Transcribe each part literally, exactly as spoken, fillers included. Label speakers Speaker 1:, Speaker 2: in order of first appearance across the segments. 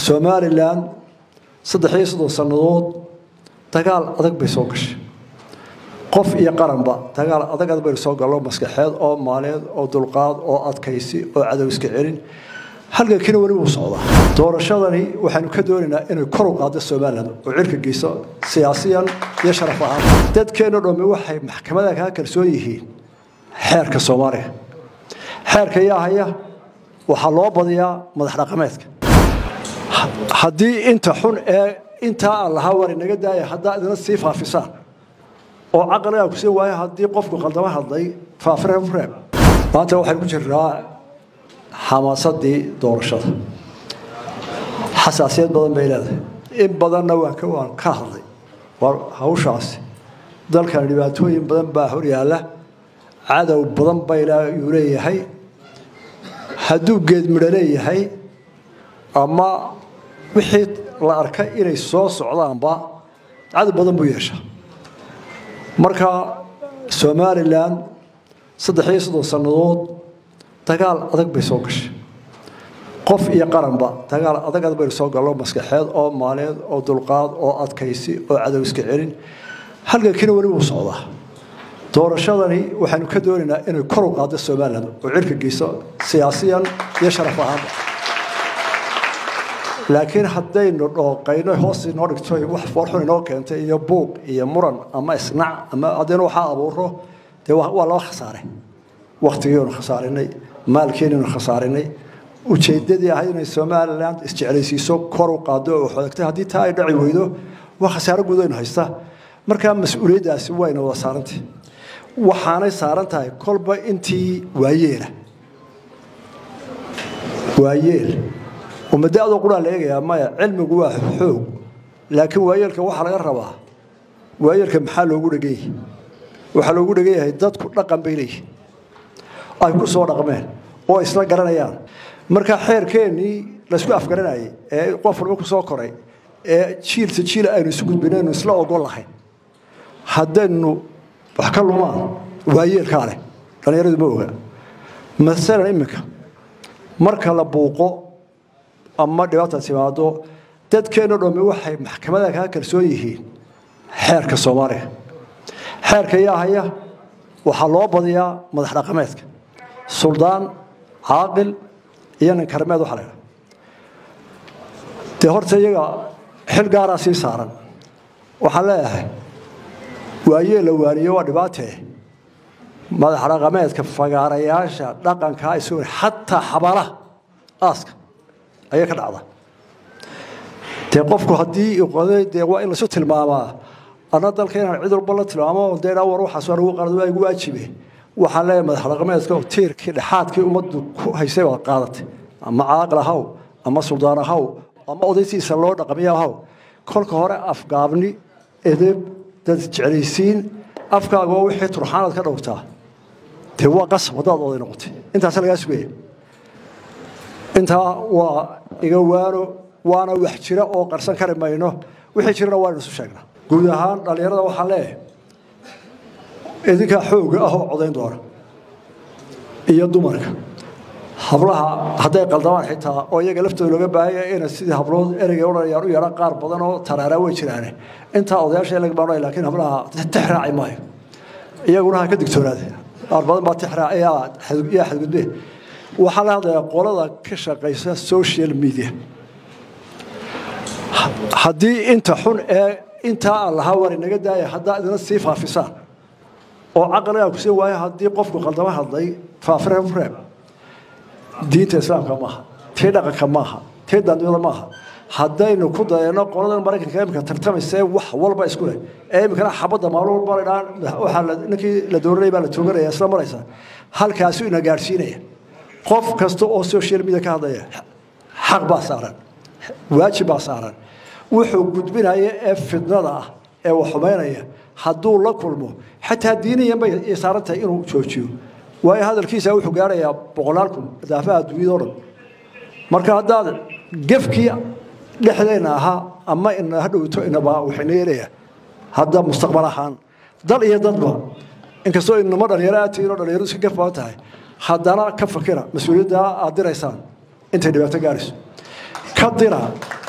Speaker 1: Somaliland saddex iyo soddon sanadood dagaal adag bay soo gashay qof iyo qaranba dagaal adag adag bay soo galo maskaxeed oo maaleed oo dulqaad oo adkaysi oo cadow iska celin halka kina wali uu socdaa doorashadani waxaanu ka doonaynaa inay kor u qaado Somaliland oo cirka geyso siyaasiyan iyo sharaf ahaan dadkeena dhoome waxay maxkamada ka kalsoon yihiin xeerka Soomaaliya xeerka yaahaya waxa loo badiyaa madax dhaqameedka haddii inta xun ee inta Allah war inaga daaya hadda idina sii faafisaan oo aqalka ku sii waaya haddii qofku qaldama hadlay faafreen freem maanta waxay ku jiraa xamaasadii doorashada xasaasiyad badan bay leedahay in badanna waa ka waan ka hadlay war hawshaas dalkan dhibaatooyin badan baa hor yaala cadow badan bay leeyahay hadduu geed midho leeyahay ama wixii la arkay inay soo socdaanba cadow badan buu yeeshaa marka Somaliland saddex iyo soddon sanadood dagaal adag bay soo gashay qof iyo qaranba dagaal adag adag bay soo galo maskaxeed oo maaleed oo dulqaad oo adkaysi oo cadow iska celin halka kina wali uu socdaa doorashadani waxaanu ka doonaynaa inay kor u qaado Somaliland oo cirka geyso siyaasiyan iyo sharaf ahaan laakiin haddaynu dhooqayno hoos inoo dhigto wax farxun inoo keentay iyo buuq iyo muran ama isnac ama haddana waxa abuuro dee waa loo khasaaray waqtigeenu khasaarinay maalkeenu khasaarinay ujeedadii ahayd inay Somaliland isjeclaysiiso kor u qaado oo xogtay haddii taa ay dhici weydo wax khasaaro guud aynu haysta marka mas'uuliyadaasi wayna wada saarantay waxaanay saaran tahay kolba intii waayeela waayeel ومدأ قرآن لقيا ما علم جواه حوق لكن ويلك واحد على الربع ويلك محل وجود جيه وحل وجود جيه هيدات كل رقم بيني أي كل صور رقمين أو إسلام قرنيان مركا حير كيني لسوا أفكارنا أي قفل وكل صور كري تشيل تشيل أي نسقط بيننا نسلا أقول لحين حد إنه بحكي له ما ويلك عليه كان يريد بوجه مثلا إمك مركا لبوقه أما دلوقتي سمعتوا تذكرنا لما واحد محكمة كان كرسويه حركة الصومالية حركة يا هي وحلوة بديا مدح رقمتك سلطان عاقل يعني كرماد وحلاله تهرت يجا حل جارسي صارن وحلاله وأيه لو واريه ودباته مدح رقمتك فجارياش رقم كايسور حتى حبله أسك أيه كذا تقفكوا هدي وقضي دوا إلا سوت الماما أنا ضل كنا عذر بلط الماما ودينا وروح أسوار وقرضوا يجوا أجيبه وحلا ما حلقة يسكو تير كده حاد كي ومد هيسوي قاضت أما عاقل هاو أما سلطان هاو أما أوديسي سلور رقمية هاو كل كهراء أفقابني إذب تجلسين أفقاب وحيد روحانة كده وقتها توا قص وضاد وضي نقطة أنت هسأل جاسوي أنت وإجوانه وأنا وحشرة أو قرصان كريم بينه وحشرة وانا سوشجنا جودهان راليرة وحلاء إذا كحوج أهو عضين دور يدو مرك حبلها هذا قلدان حتى أو يجلفت لو جبهة إن سيد حبلود إرجع ولا يرو يرى قار بدنه ترى روي شرانه أنت أضيع شيء لك برا لكن حبلها تحرق ماي يقولها كدكتور هذا أربعة ما تحرق يا حد يا حد به وحال هذا قولنا كشقيسة السوشيال ميديا حدي أنت حن أنت الله ور إنك داي حدا إذا نصيف فافسان أو عقلك كسي ويا حدي قفك قلدما حدي فافرم فرم دين الإسلام كماها تيدا كماها تيدا دولا ماها حدا إنه كذا أنا قولنا بركة كلام كترتم السيف وح والله بيسكوله أي مكان حبض مالور بريدان وحال نكى لدوري بالتوجر يا سلام رئيسا هل كاسونا جالسينه قف كستو أو سوشيال ميديا كهذا حق بصارن واجب بصارن وحقود بينها في النظر أو حماية حدول الله كلمه حتى الدينية يسارتها إنه شوشيو وهذا الكيس أو حجارة يا بقولكم دافع دويدور مركز هذا جفكي لحديناها أما إن هذا وتوينا بقى وحنيرة هذا مستقبل حان ضل يضربه إن كسو إنه مرة يراتي مرة يرسك جفاتها haddana ka fakira mas'uuliyadda aad diraysaan intay dhibaato gaarayso ka dira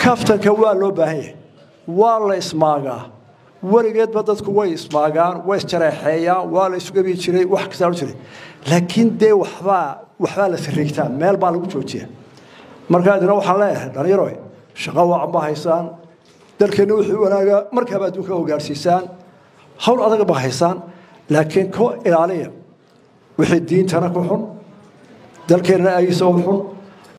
Speaker 1: kaftanka waa loo baahan yahay waa la ismaagaa warigeedba dadku way ismaagaan way isjareexeeyaan waa la isugabi jiray wax kasta u jiray laakiin dee waxbaa waxbaa la sariigtaa meel baa lagu joojiyaa markaa idina waxaan leeyahay dhalinyaro shaqo wacan baa haysaan dalkeena wuxuu wanaagaa markaaba adduunka u gaarsiisaan hawl adag baa haysaan laakiin ko ilaaliya wixii diintana ku xun dalkeena ay soo xun